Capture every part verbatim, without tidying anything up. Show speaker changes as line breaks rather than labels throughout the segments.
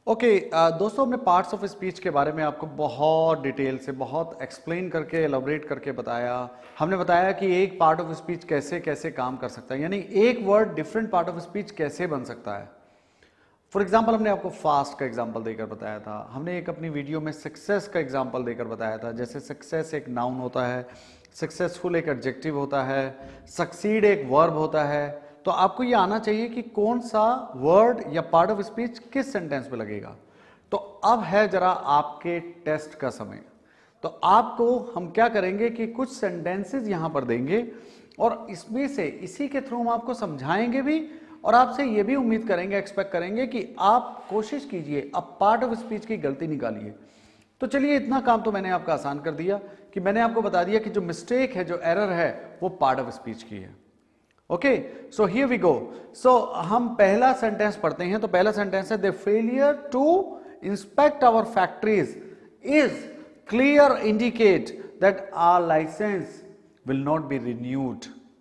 Okay okay, दोस्तों हमने parts of speech के बारे में आपको बहुत डिटेल से बहुत एक्सप्लेन करके एलाबोरेट करके बताया। हमने बताया कि एक पार्ट ऑफ स्पीच कैसे कैसे काम कर सकता है, यानी एक word different part of speech कैसे बन सकता है। फॉर एग्जांपल हमने आपको फास्ट का एग्जांपल देकर बताया था, हमने एक अपनी वीडियो में सक्सेस का एग्जांपल देकर बताया था। जैसे सक्सेस एक नाउन होता है, सक्सेसफुल एक एडजेक्टिव होता है, सक्सीड एक वर्ब होता है। तो आपको ये आना चाहिए कि कौन सा वर्ड या पार्ट ऑफ स्पीच किस सेंटेंस में लगेगा। तो अब है जरा आपके टेस्ट का समय। तो आपको हम क्या करेंगे कि कुछ सेंटेंसेस यहां पर देंगे और इसमें से इसी के थ्रू हम आपको समझाएंगे भी और आपसे ये भी उम्मीद करेंगे, एक्सपेक्ट करेंगे कि आप कोशिश कीजिए अब पार्ट ऑफ स्पीच की गलती निकालिए। तो चलिए इतना काम तो मैंने आपका आसान कर दिया कि मैंने आपको बता दिया कि जो मिस्टेक है, जो एरर है, वो पार्ट ऑफ स्पीच की है। Okay, so here we go. So हम पहला सेंटेंस पढ़ते हैं। तो पहला सेंटेंस है, the failure to inspect our factories is clear indicate that our licence will not be renewed.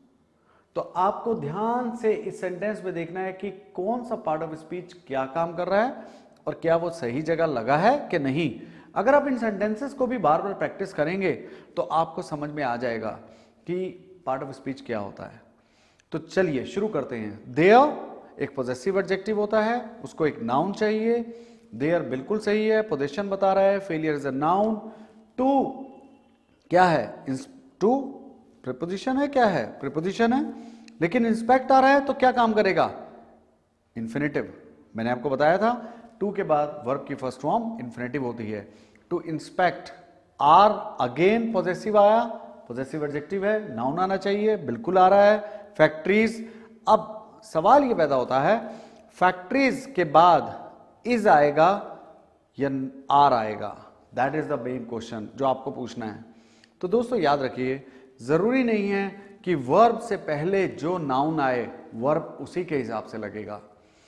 तो आपको ध्यान से इस सेंटेंस में देखना है कि कौन सा पार्ट ऑफ स्पीच क्या काम कर रहा है और क्या वो सही जगह लगा है कि नहीं। अगर आप इन सेंटेंसेस को भी बार बार प्रैक्टिस करेंगे तो आपको समझ में आ जाएगा कि पार्ट ऑफ स्पीच क्या होता है। तो चलिए शुरू करते हैं। देयर एक पॉजेसिव एडजेक्टिव होता है, उसको एक नाउन चाहिए। देयर बिल्कुल सही है, पोजीशन बता रहा है। Failure is a noun. To क्या है? टू प्रीपोजिशन है, क्या है? प्रीपोजिशन है। लेकिन इंस्पेक्ट आ रहा है तो क्या काम करेगा? इंफिनिटिव। मैंने आपको बताया था टू के बाद वर्ब की फर्स्ट फॉर्म इंफिनिटिव होती है। To inspect, our again possessive आया, पॉजेसिव एडजेक्टिव है, नाउन आना चाहिए, बिल्कुल आ रहा है। फैक्ट्रीज, अब सवाल ये पैदा होता है फैक्ट्रीज के बाद इज आएगा या आर आएगा? That is the main question जो आपको पूछना है। तो दोस्तों याद रखिए, जरूरी नहीं है कि वर्ब से पहले जो नाउन आए वर्ब उसी के हिसाब से लगेगा।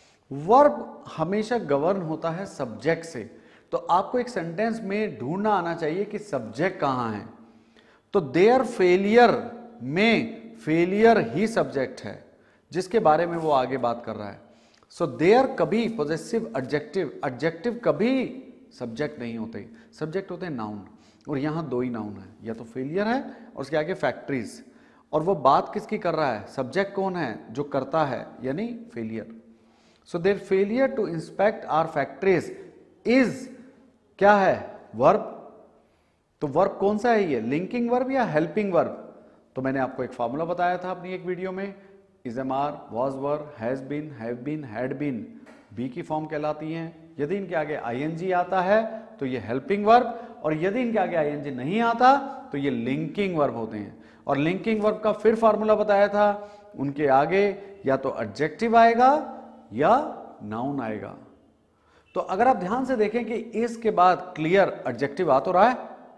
वर्ब हमेशा गवर्न होता है सब्जेक्ट से। तो आपको एक सेंटेंस में ढूंढना आना चाहिए कि सब्जेक्ट कहां है। तो देयर फेलियर में फेलियर ही सब्जेक्ट है जिसके बारे में वो आगे बात कर रहा है। सो so, देयर कभी पॉजेसिव एडजेक्टिव, एडजेक्टिव कभी सब्जेक्ट नहीं होते, सब्जेक्ट होते हैं नाउन। और यहां दो ही नाउन है, या तो फेलियर है और उसके आगे फैक्ट्रीज। और वो बात किसकी कर रहा है? सब्जेक्ट कौन है? जो करता है, यानी failure. So there failure to inspect our factories is क्या है? वर्ब। तो वर्ब कौन सा है ये? लिंकिंग वर्ब या हेल्पिंग वर्ब? तो मैंने आपको एक फार्मूला बताया था अपनी एक वीडियो में, is am are, was were, has been, have been, had been be की फॉर्म कहलाती हैं। यदि इनके आगे आईएनजी आता है तो ये हेल्पिंग वर्ब, और यदि इनके आगे आईएनजी नहीं आता तो ये लिंकिंग वर्ब होते हैं। और लिंकिंग वर्ब का फिर फार्मूला बताया था, उनके आगे या तो एडजेक्टिव आएगा या नाउन आएगा। तो अगर आप ध्यान से देखें कि इसके बाद क्लियर एडजेक्टिव आ तो रहा है,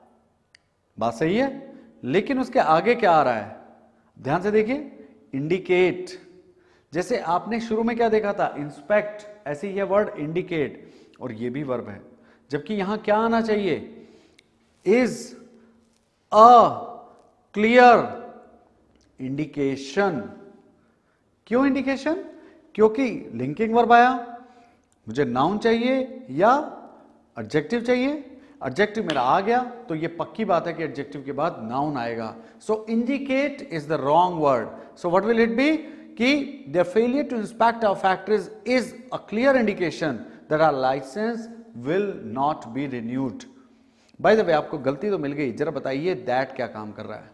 बात सही है, लेकिन उसके आगे क्या आ रहा है? ध्यान से देखिए, इंडिकेट। जैसे आपने शुरू में क्या देखा था? इंस्पेक्ट, ऐसे ही है वर्ड इंडिकेट, और ये भी वर्ब है। जबकि यहां क्या आना चाहिए? Is a clear indication. क्यों इंडिकेशन? क्योंकि लिंकिंग वर्ब आया, मुझे नाउन चाहिए या एडजेक्टिव चाहिए। एडजेक्टिव मेरा आ गया तो ये पक्की बात है कि एडजेक्टिव के बाद नाउन आएगा। So indicate is the wrong word. So what will it be? कि the failure to inspect our factories is a clear indication that our licence will not be renewed. By the way, आपको गलती तो मिल गई, जरा बताइए that क्या काम कर रहा है?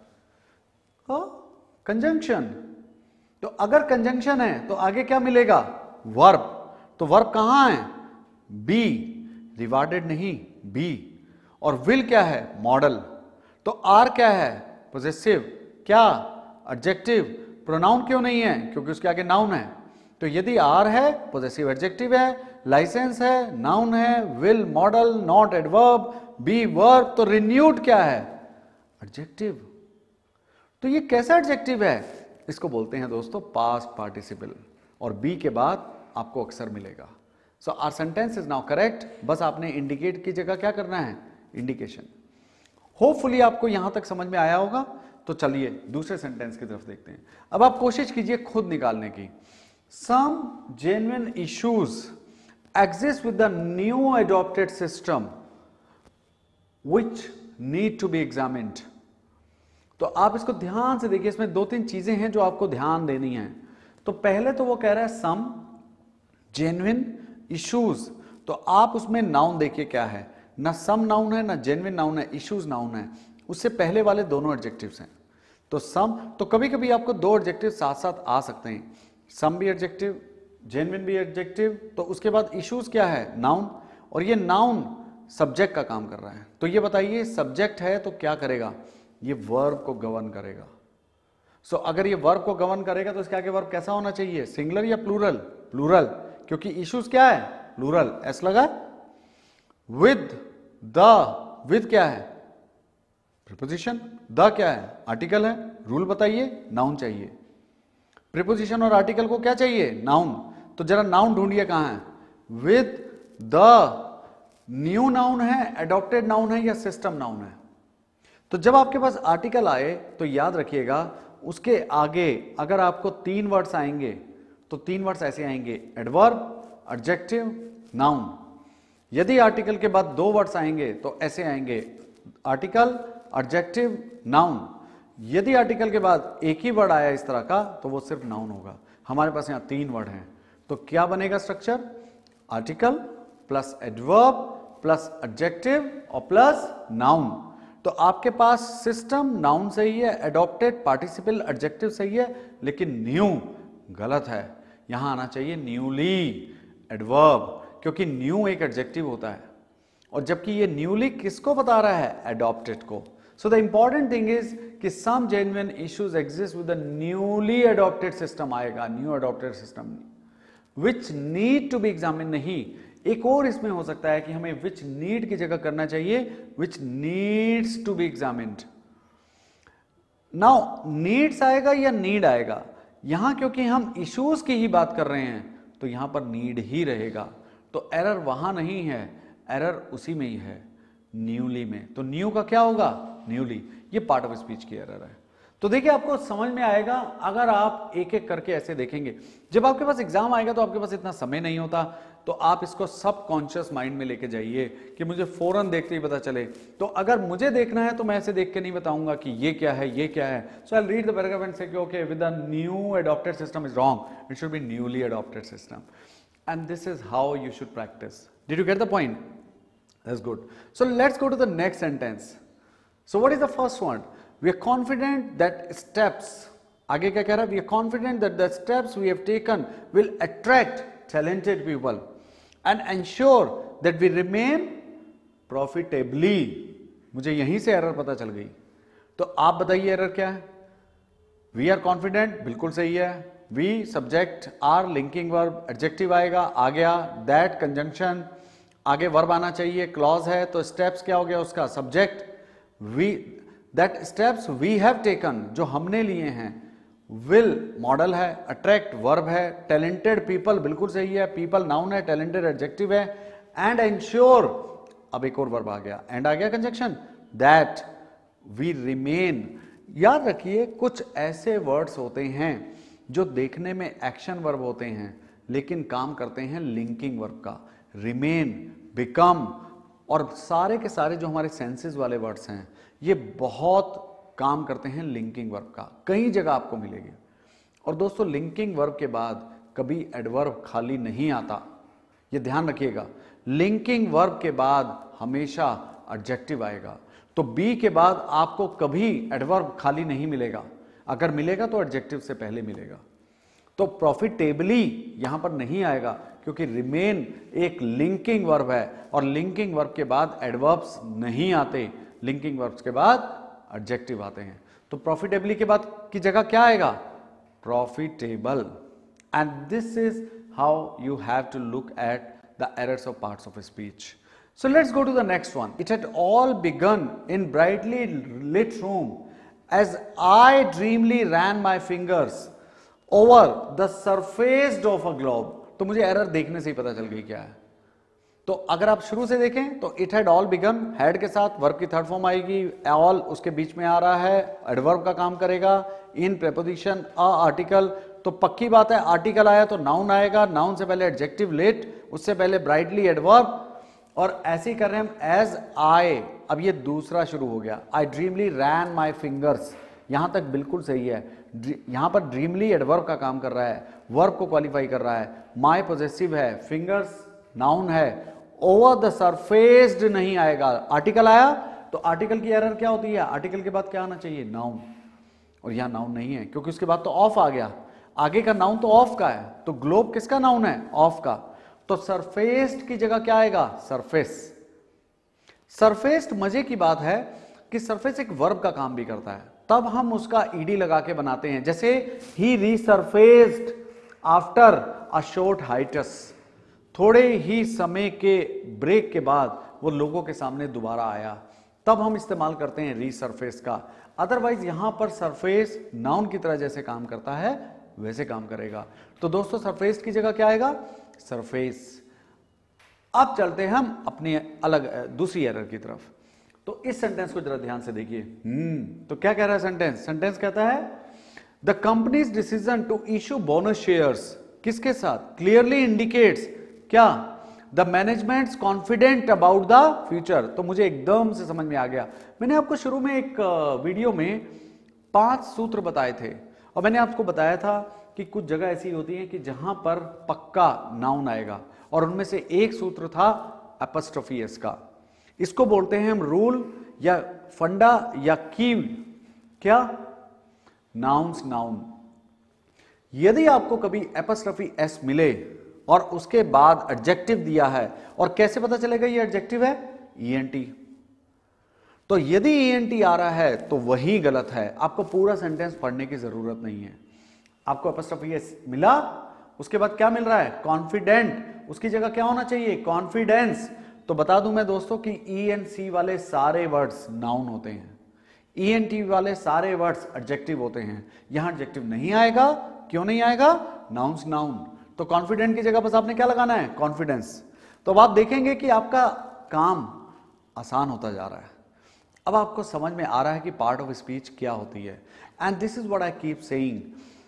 कंजंक्शन। तो अगर कंजंक्शन है तो आगे क्या मिलेगा? वर्ब। तो वर्ब कहां है? बी, रिवार्डेड नहीं, बी। और विल क्या है? मॉडल। तो आर क्या है? पॉजेसिव। क्या? एडजेक्टिव। प्रोनाउन क्यों नहीं है? क्योंकि उसके आगे नाउन है। तो यदि आर है, पॉजेसिव एडजेक्टिव है, लाइसेंस है, नाउन है, will modal, not adverb, be verb, तो रिन्यूड क्या है? एडजेक्टिव। तो ये कैसा एडजेक्टिव है? इसको बोलते हैं दोस्तों पास्ट पार्टिसिपल, और बी के बाद आपको अक्सर मिलेगा। So our sentence is now correct. बस आपने इंडिकेट की जगह क्या करना है? इंडिकेशन। होपफुली आपको यहां तक समझ में आया होगा। तो चलिए दूसरे सेंटेंस की तरफ देखते हैं। अब आप कोशिश कीजिए खुद निकालने की। Some genuine issues exist with the new adopted system which need to be examined. तो आप इसको ध्यान से देखिए, इसमें दो तीन चीजें हैं जो आपको ध्यान देनी है. तो पहले तो वो कह रहा है सम जेन्युइन इश्यूज. तो आप उसमें नाउन देखिए क्या है, ना सम नाउन है, ना जेन्युइन नाउन है, इश्यूज नाउन है. उससे पहले वाले दोनों एडजेक्टिव्स हैं. तो सम, तो कभी कभी आपको दो एडजेक्टिव साथ साथ आ सकते हैं, सम भी एडजेक्टिव, जेन्युइन भी एडजेक्टिव. तो उसके बाद इश्यूज क्या है, नाउन. और ये नाउन सब्जेक्ट का काम कर रहा है. तो ये बताइए सब्जेक्ट है तो क्या करेगा, ये वर्ब को गवर्न करेगा. सो so, अगर ये वर्ब को गवर्न करेगा तो इसके आगे वर्ब कैसा होना चाहिए, सिंगुलर या प्लूरल, प्लूरल, क्योंकि इश्यूज क्या है, प्लूरल. एस लगा. विद द, विद क्या है, प्रीपोजिशन. द क्या है, आर्टिकल है. रूल बताइए, नाउन चाहिए. प्रीपोजिशन और आर्टिकल को क्या चाहिए, नाउन. तो जरा नाउन ढूंढिए कहां है. विद द न्यू नाउन है, एडॉप्टेड नाउन है, या सिस्टम नाउन है. तो जब आपके पास आर्टिकल आए तो याद रखिएगा उसके आगे अगर आपको तीन वर्ड्स आएंगे तो तीन वर्ड्स ऐसे आएंगे, एडवर्ब, एडजेक्टिव, नाउन. यदि आर्टिकल के बाद दो वर्ड्स आएंगे तो ऐसे आएंगे, आर्टिकल, एडजेक्टिव, नाउन. यदि आर्टिकल के बाद एक ही वर्ड आया इस तरह का तो वो सिर्फ नाउन होगा. हमारे पास यहां तीन वर्ड हैं, तो क्या बनेगा structure, article plus adverb plus adjective और प्लस नाउन. तो आपके पास सिस्टम नाउन सही है, एडॉप्टेड पार्टिसिपल एडजेक्टिव सही है, लेकिन न्यू गलत है. यहां आना चाहिए न्यूली एडवर्ब, क्योंकि न्यू एक एडजेक्टिव होता है और जबकि ये न्यूली किसको बता रहा है, एडॉप्टेड को. So the important thing is कि some genuine issues exist with the newly adopted system आएगा, new adopted system, which need to be examine नहीं. एक और इसमें हो सकता है कि हमें विच नीड की जगह करना चाहिए which needs to be examined. Now needs आएगा या नीड आएगा, यहां क्योंकि हम इश्यूज की ही बात कर रहे हैं तो यहां पर नीड ही रहेगा. तो एरर वहां नहीं है, एरर उसी में ही है, न्यूली में. तो न्यू का क्या होगा, न्यूली. ये पार्ट ऑफ स्पीच की एरर है. तो देखिए आपको समझ में आएगा अगर आप एक एक करके ऐसे देखेंगे. जब आपके पास एग्जाम आएगा तो आपके पास इतना समय नहीं होता, तो आप इसको सबकॉन्शियस माइंड में लेके जाइए कि मुझे फौरन देखते ही पता चले. तो अगर मुझे देखना है तो मैं ऐसे देख के नहीं बताऊंगा कि ये क्या है, ये क्या है. So I will read the paragraph and say okay with the new adopted system is wrong, it should be newly adopted system. And this is how you should practise. Did you get the point? That's good. So let's go to the next sentence. So what is the first one? We are confident that steps, आगे क्या कह रहा है, we are confident that the steps we have taken will attract talented people and ensure that we remain profitably. मुझे यहीं से error पता चल गई. तो आप बताइए एरर क्या है. वी आर कॉन्फिडेंट बिल्कुल सही है. We subject, are linking verb, adjective आएगा, आ गया दैट कंजंक्शन, आगे वर्ब आना चाहिए, क्लॉज है तो स्टेप्स क्या हो गया उसका, subject. We that steps we have taken, जो हमने लिए हैं, विल मॉडल है, अट्रैक्ट वर्ब है, टैलेंटेड पीपल बिल्कुल सही है, पीपल नाउन है, टैलेंटेड एडजेक्टिव है, एंड एंश्योर, अब एक और वर्ब आ गया, एंड आ गया कंजंक्शन, दैट वी रिमेन. याद रखिए कुछ ऐसे वर्ड्स होते हैं जो देखने में एक्शन वर्ब होते हैं लेकिन काम करते हैं लिंकिंग वर्ब का. रिमेन, बिकम और सारे के सारे जो हमारे सेंसेस वाले वर्ड्स हैं ये बहुत काम करते हैं लिंकिंग वर्ब का. कई जगह आपको मिलेगी. और दोस्तों लिंकिंग वर्ब के बाद कभी एडवर्ब खाली नहीं आता, ये ध्यान रखिएगा. लिंकिंग वर्ब के बाद हमेशा एडजेक्टिव आएगा. तो बी के बाद आपको कभी एडवर्ब खाली नहीं मिलेगा, अगर मिलेगा तो एडजेक्टिव से पहले मिलेगा. तो प्रॉफिटेबली यहां पर नहीं आएगा क्योंकि रिमेन एक लिंकिंग वर्ब है और लिंकिंग वर्ब के बाद एडवर्ब्स नहीं आते, लिंकिंग वर्ब्स के बाद एडजेक्टिव आते हैं. तो प्रॉफिटेबली के बाद की जगह क्या आएगा, profitable. And this is how you have to look at the errors of parts of speech. So let's go to the next one. It had all begun in brightly lit room as I dreamily ran my fingers over the surface of a globe. तो मुझे error देखने से ही पता चल गई क्या है. तो अगर आप शुरू से देखें तो it had all begun, had के साथ वर्ब की थर्ड फॉर्म आएगी, ऑल उसके बीच में आ रहा है, एडवर्ब का काम करेगा, इन प्रेपोजिशन, अ आर्टिकल. तो पक्की बात है आर्टिकल आया तो नाउन आएगा, नाउन से पहले एडजेक्टिव लेट, उससे पहले ब्राइटली एडवर्ब, और ऐसे ही कर रहे हैं हम एज आई। अब ये दूसरा शुरू हो गया, आई ड्रीमली रैन माई फिंगर्स, यहां तक बिल्कुल सही है। यहां पर ड्रीमली एडवर्ब का काम कर रहा है, वर्ब को क्वालिफाई कर रहा है, माई पॉजेसिव है, फिंगर्स नाउन है, ओवर द सरफेस्ड नहीं आएगा। आर्टिकल आया तो आर्टिकल की एरर क्या होती है, आर्टिकल के बाद क्या आना चाहिए, नाउन, और यहां नाउन नहीं है क्योंकि उसके बाद तो ऑफ आ गया, आगे का नाउन तो ऑफ का है, तो ग्लोब किसका नाउन है, ऑफ का, तो सरफेस्ड की जगह क्या आएगा, सरफेस। सरफेस्ड मजे की बात है कि सरफेस एक वर्ब का काम भी करता है, तब हम उसका ईडी लगा के बनाते हैं, जैसे ही resurfaced after a short hiatus, थोड़े ही समय के ब्रेक के बाद वो लोगों के सामने दोबारा आया, तब हम इस्तेमाल करते हैं रीसरफेस का। अदरवाइज यहां पर सरफेस नाउन की तरह जैसे काम करता है वैसे काम करेगा। तो दोस्तों सरफेस की जगह क्या आएगा, सरफेस। अब चलते हैं हम अपनी अलग दूसरी एरर की तरफ। तो इस सेंटेंस को जरा ध्यान से देखिए। हम्म तो क्या कह रहा है सेंटेंस, सेंटेंस कहता है the company's decision to issue bonus shares, किसके साथ, क्लियरली इंडिकेट्स क्या, the management confident about the future. तो मुझे एकदम से समझ में आ गया, मैंने आपको शुरू में एक वीडियो में पांच सूत्र बताए थे, और मैंने आपको बताया था कि कुछ जगह ऐसी होती है कि जहां पर पक्का नाउन आएगा, और उनमें से एक सूत्र था एपस्ट्रोफी एस का। इसको बोलते हैं हम रूल या फंडा या की, क्या, नाउन्स नाउन। यदि आपको कभी एपस्ट्रोफी एस मिले और उसके बाद एडजेक्टिव दिया है, और कैसे पता चलेगा ये एडजेक्टिव है, ईएनटी, तो यदि ईएनटी आ रहा है तो वही गलत है, आपको पूरा सेंटेंस पढ़ने की जरूरत नहीं है। आपको एपस्ट्रोफी एस मिला, उसके बाद क्या मिल रहा है, कॉन्फिडेंट, उसकी जगह क्या होना चाहिए, कॉन्फिडेंस। तो बता दूं मैं दोस्तों कि ई एन सी वाले सारे वर्ड्स नाउन होते हैं, ई एन टी वाले सारे वर्ड्स एडजेक्टिव होते हैं। यहां एडजेक्टिव नहीं आएगा, क्यों नहीं आएगा, नाउन्स नाउन। तो कॉन्फिडेंट की जगह बस आपने क्या लगाना है, कॉन्फिडेंस। तो अब आप देखेंगे कि आपका काम आसान होता जा रहा है, अब आपको समझ में आ रहा है कि पार्ट ऑफ स्पीच क्या होती है। And this is what I keep saying,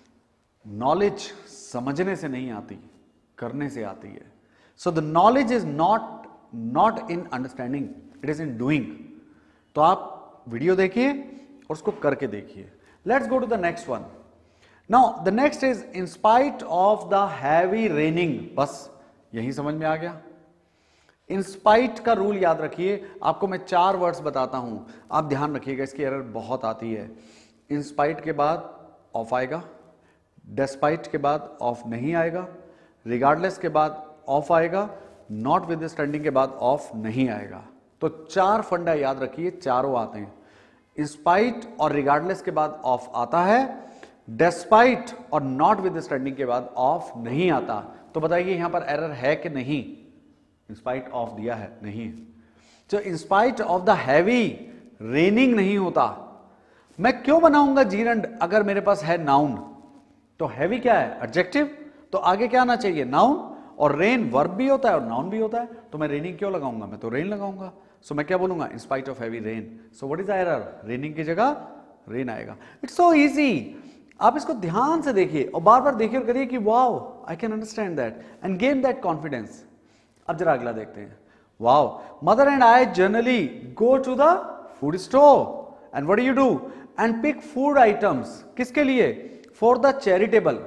knowledge समझने से नहीं आती, करने से आती है। So the knowledge is not not in understanding, it is in doing. तो आप वीडियो देखिए और उसको करके देखिए। Let's go to the next one. Now the next is in spite of the heavy raining, बस यही समझ में आ गया। इन स्पाइट का रूल याद रखिए, आपको मैं चार वर्ड्स बताता हूं, आप ध्यान रखिएगा, इसकी एरर बहुत आती है। इन स्पाइट के बाद ऑफ आएगा, डेस्पाइट के बाद ऑफ नहीं आएगा, रिगार्डलेस के बाद ऑफ आएगा, नॉट विद स्टैंडिंग के बाद ऑफ नहीं आएगा। तो चार फंडा याद रखिए, चारों आते हैं। इंस्पाइट और रिगार्डलेस के बाद ऑफ आता है, डेस्पाइट और नॉट विद स्टैंडिंग के बाद ऑफ नहीं आता। तो बताइए यहां पर एरर है कि नहीं, इंस्पाइट ऑफ दिया है, नहीं। तो in spite of the heavy raining नहीं होता। मैं क्यों बनाऊंगा जीरंड अगर मेरे पास है नाउन, तो हैवी क्या है, एडजेक्टिव, तो आगे क्या आना चाहिए, नाउन, और रेन वर्ब भी होता है और नाउन भी होता है, तो मैं रेनिंग क्यों लगाऊंगा, मैं तो रेन लगाऊंगा। सो so, मैं क्या बोलूंगा, in spite of heavy rain. So what is the error, raining की जगह रेन आएगा। इट्स सो इजी, आप इसको ध्यान से देखिए और बार बार देखिए और करिए कि wow I can understand that and gain that confidence. अब जरा अगला देखते हैं। Wow, mother and I generally go to the food store and what do you do and pick food items, किसके लिए, फॉर द चैरिटेबल।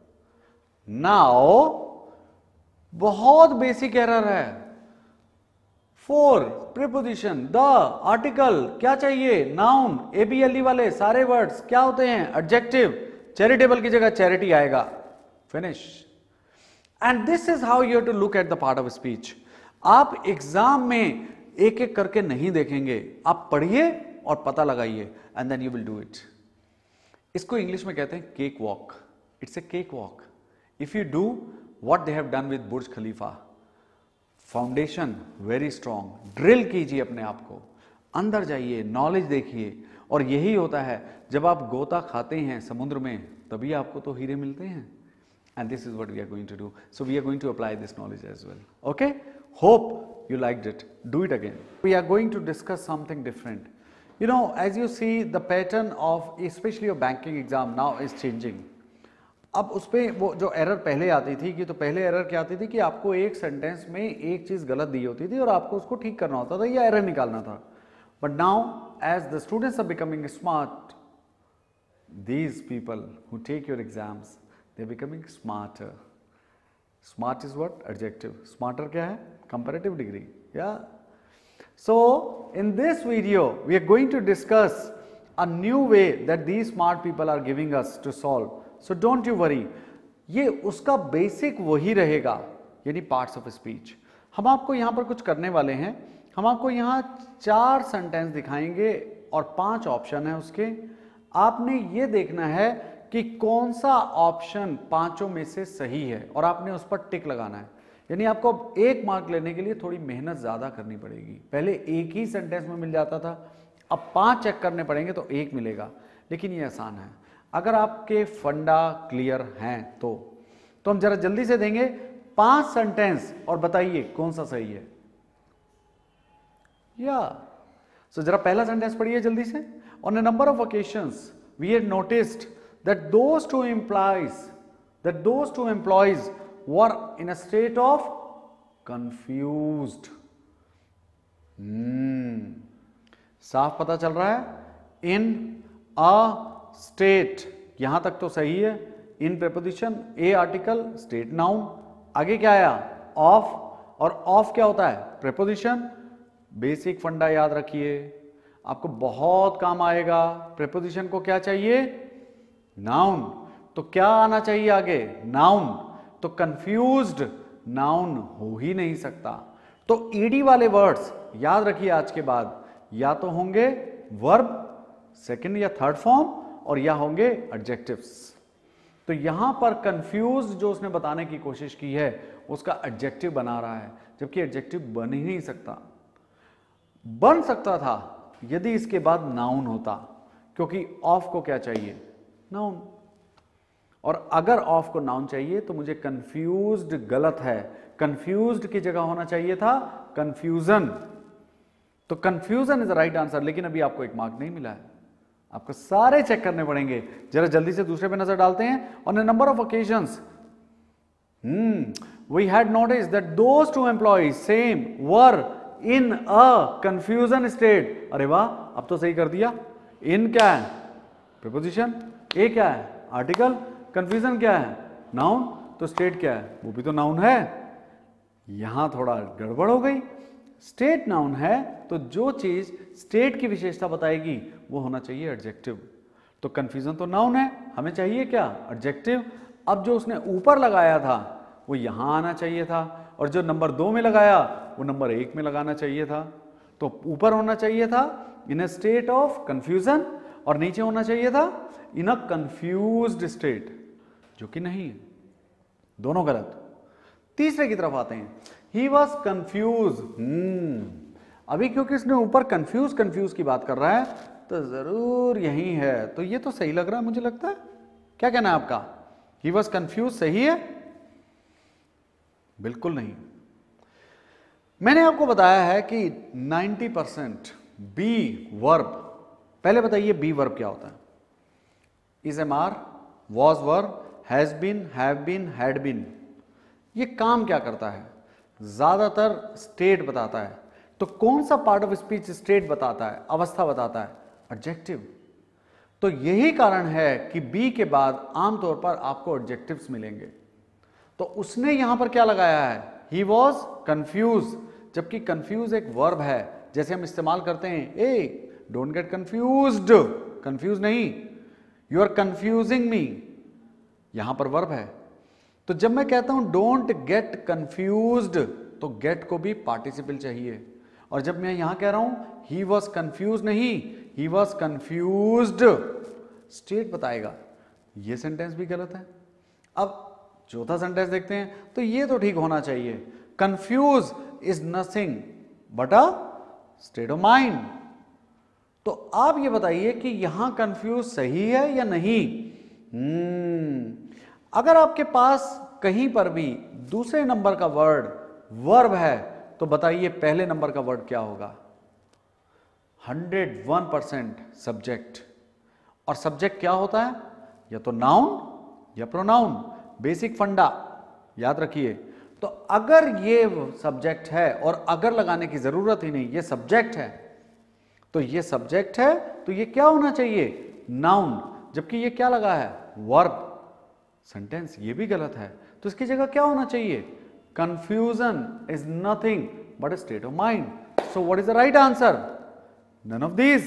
नाउ बहुत basic error है, for preposition, the, article, क्या चाहिए, नाउन, एबीएलई वाले सारे वर्ड्स क्या होते हैं, एडजेक्टिव, चैरिटेबल की जगह चैरिटी आएगा, finish. And this is how you have to look at the part of speech. आप एग्जाम में एक एक करके नहीं देखेंगे, आप पढ़िए और पता लगाइए, and then you will do it. इसको इंग्लिश में कहते हैं cake walk, it's a cake walk. If you do what they have done with Burj Khalifa, foundation very strong, drill कीजिए अपने आप को, अंदर जाइए, नॉलेज देखिए, और यही होता है जब आप गोता खाते हैं समुद्र में, तभी आपको तो हीरे मिलते हैं। And this is what we are going to do, so we are going to apply this knowledge as well. Okay, hope you liked it. Do it again. We are going to discuss something different. You know, as you see, the pattern of especially your banking exam now is changing. अब उस पर वो जो error पहले आती थी कि तो पहले एरर क्या आती थी कि आपको एक सेंटेंस में एक चीज गलत दी होती थी और आपको उसको ठीक करना होता था या एरर निकालना था. But now as the students are becoming smart, these people who take your exams, they're becoming smarter. Smart is what? Adjective. Smarter क्या है? Comparative degree. Yeah. So in this video we are going to discuss a new way that these smart people are giving us to solve. So don't you worry. ये उसका basic वही रहेगा, यानी parts of speech. हम आपको यहाँ पर कुछ करने वाले हैं. हम आपको यहाँ चार सेंटेंस दिखाएंगे और पांच ऑप्शन है उसके. आपने ये देखना है कि कौन सा ऑप्शन पांचों में से सही है और आपने उस पर टिक लगाना है. यानी आपको एक मार्क लेने के लिए थोड़ी मेहनत ज्यादा करनी पड़ेगी. पहले एक ही सेंटेंस में मिल जाता था, अब पांच चेक करने पड़ेंगे तो एक मिलेगा. लेकिन ये आसान है अगर आपके फंडा क्लियर हैं तो. तो हम जरा जल्दी से देंगे पांच सेंटेंस और बताइए कौन सा सही है. या सो so, जरा पहला सेंटेंस पढ़िए जल्दी से. On a number of occasions, we had noticed that those two employees, that those two employees were in a state of confused. Hmm. साफ पता चल रहा है. In a state, यहां तक तो सही है. In preposition, a article, state noun. आगे क्या आया? Of. और of क्या होता है? Preposition. बेसिक फंडा याद रखिए, आपको बहुत काम आएगा. प्रेपोजिशन को क्या चाहिए? नाउन. तो क्या आना चाहिए आगे? नाउन. तो कंफ्यूज्ड नाउन हो ही नहीं सकता. तो ईडी वाले वर्ड्स याद रखिए आज के बाद, या तो होंगे वर्ब सेकंड या थर्ड फॉर्म और या होंगे एडजेक्टिव्स. तो यहां पर कंफ्यूज्ड जो उसने बताने की कोशिश की है उसका एडजेक्टिव बना रहा है, जबकि एडजेक्टिव बन ही नहीं सकता. बन सकता था यदि इसके बाद नाउन होता, क्योंकि ऑफ को क्या चाहिए? नाउन. और अगर ऑफ को नाउन चाहिए तो मुझे कंफ्यूज्ड गलत है. कंफ्यूज्ड की जगह होना चाहिए था कंफ्यूजन. तो confusion is the right answer. लेकिन अभी आपको एक मार्क नहीं मिला है, आपको सारे चेक करने पड़ेंगे. जरा जल्दी से दूसरे पे नजर डालते हैं. On a number of occasions we had noticed that those two employees same were in a confusion state. अरे वाह, अब तो सही कर दिया. इन क्या है? प्रीपोजिशन. ए क्या है? आर्टिकल. कंफ्यूजन क्या है? नाउन. तो स्टेट क्या है? वो भी तो नाउन है. यहां थोड़ा गड़बड़ हो गई. स्टेट नाउन है तो जो चीज स्टेट की विशेषता बताएगी वो होना चाहिए एडजेक्टिव. तो कंफ्यूजन तो नाउन है, हमें चाहिए क्या? एडजेक्टिव. अब जो उसने ऊपर लगाया था वो यहां आना चाहिए था, और जो नंबर दो में लगाया वो नंबर एक में लगाना चाहिए था. तो ऊपर होना चाहिए था in a state of confusion और नीचे होना चाहिए था इन अ कंफ्यूज्ड स्टेट, जो कि नहीं है. दोनों गलत. तीसरे की तरफ आते हैं. He was confuse. अभी क्योंकि इसने ऊपर कंफ्यूज कंफ्यूज की बात कर रहा है तो जरूर यही है. तो ये तो सही लग रहा है मुझे लगता है. क्या कहना है आपका? ही वॉज कंफ्यूज सही है? बिल्कुल नहीं. मैंने आपको बताया है कि नब्बे परसेंट बी वर्ब. पहले बताइए बी वर्ब क्या होता है? Is am are, was verb, has been, have been, had been. ये काम क्या करता है? ज्यादातर स्टेट बताता है. तो कौन सा पार्ट ऑफ स्पीच स्टेट बताता है, अवस्था बताता है? एडजेक्टिव. तो यही कारण है कि बी के बाद आमतौर पर आपको एडजेक्टिव्स मिलेंगे. तो उसने यहां पर क्या लगाया है? He was confuse. जबकि कंफ्यूज एक वर्ब है, जैसे हम इस्तेमाल करते हैं hey don't get confused. Confuse नहीं, यू आर कंफ्यूजिंग मी. यहां पर वर्ब है. तो जब मैं कहता हूं डोंट गेट कंफ्यूज्ड तो गेट को भी पार्टिसिपल चाहिए. और जब मैं यहां कह रहा हूं ही वॉज कंफ्यूज नहीं, ही वॉज कंफ्यूज्ड, स्टेट बताएगा. यह सेंटेंस भी गलत है. अब चौथा सेंटेंस देखते हैं. तो ये तो ठीक होना चाहिए. Confuse is nothing but a state of mind. तो आप ये बताइए कि यहां कंफ्यूज सही है या नहीं? हम्म अगर आपके पास कहीं पर भी दूसरे नंबर का वर्ड वर्ब है तो बताइए पहले नंबर का वर्ड क्या होगा? Hundred one percent subject. और सब्जेक्ट क्या होता है? या तो नाउन या प्रोनाउन, बेसिक फंडा याद रखिए। तो अगर ये सब्जेक्ट है और अगर लगाने की जरूरत ही नहीं, ये सब्जेक्ट है, तो ये सब्जेक्ट है तो ये क्या होना चाहिए, नाउन, जबकि ये क्या लगा है, वर्ब। सेंटेंस ये भी गलत है, तो इसकी जगह क्या होना चाहिए, confusion is nothing but a state of mind. So what is the right answer, none of this.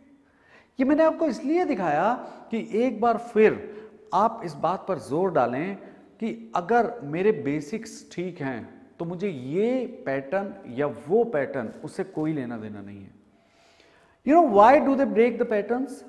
ये मैंने आपको इसलिए दिखाया कि एक बार फिर आप इस बात पर जोर डालें कि अगर मेरे बेसिक्स ठीक हैं तो मुझे ये पैटर्न या वो पैटर्न, उससे कोई लेना देना नहीं है। You know why do they break the patterns?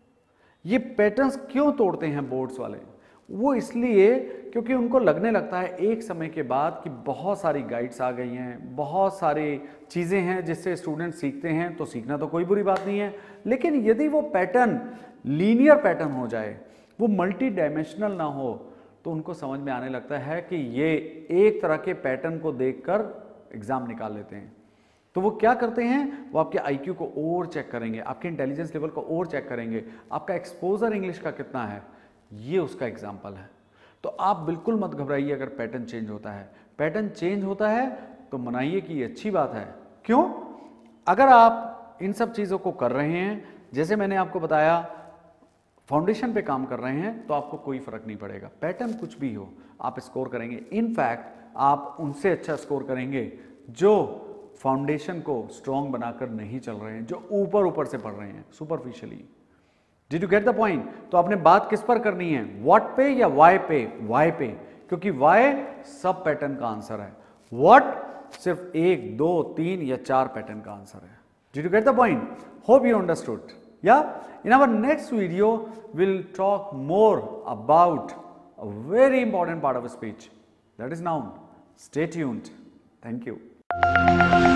ये पैटर्न्स क्यों तोड़ते हैं बोर्ड्स वाले? वो इसलिए क्योंकि उनको लगने लगता है एक समय के बाद कि बहुत सारी गाइड्स आ गई हैं, बहुत सारी चीज़ें हैं जिससे स्टूडेंट सीखते हैं, तो सीखना तो कोई बुरी बात नहीं है, लेकिन यदि वो पैटर्न लीनियर पैटर्न हो जाए, वो मल्टी डायमेंशनल ना हो, तो उनको समझ में आने लगता है कि ये एक तरह के पैटर्न को देखकर एग्जाम निकाल लेते हैं। तो वो क्या करते हैं, वो आपके आईक्यू को और चेक करेंगे, आपके इंटेलिजेंस लेवल को और चेक करेंगे, आपका एक्सपोजर इंग्लिश का कितना है, ये उसका एग्जाम्पल है। तो आप बिल्कुल मत घबराइए अगर पैटर्न चेंज होता है। पैटर्न चेंज होता है तो मनाइए कि ये अच्छी बात है। क्यों? अगर आप इन सब चीज़ों को कर रहे हैं, जैसे मैंने आपको बताया फाउंडेशन पे काम कर रहे हैं, तो आपको कोई फर्क नहीं पड़ेगा, पैटर्न कुछ भी हो आप स्कोर करेंगे। इनफैक्ट आप उनसे अच्छा स्कोर करेंगे जो फाउंडेशन को स्ट्रॉन्ग बनाकर नहीं चल रहे हैं, जो ऊपर ऊपर से पढ़ रहे हैं, superficially. Did you get the point? तो आपने बात किस पर करनी है, व्हाट पे या वाई पे? वाई पे, क्योंकि वाई सब पैटर्न का आंसर है, व्हाट सिर्फ एक, दो, तीन या चार पैटर्न का आंसर है। Did you get the point? Hope you understood. Yeah, in our next video, we'll talk more about a very important part of speech, that is noun. Stay tuned. Thank you.